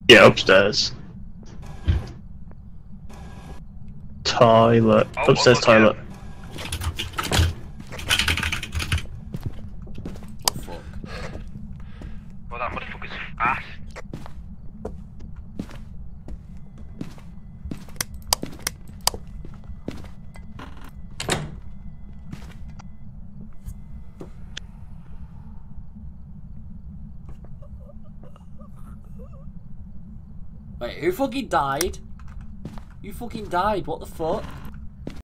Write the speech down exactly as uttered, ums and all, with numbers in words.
Yeah, upstairs. Toilet. Oh, Upstairs oh, toilet. yeah. Oh fuck. Well, that motherfucker's fast. Wait, who fucking died? You fucking died, what the fuck?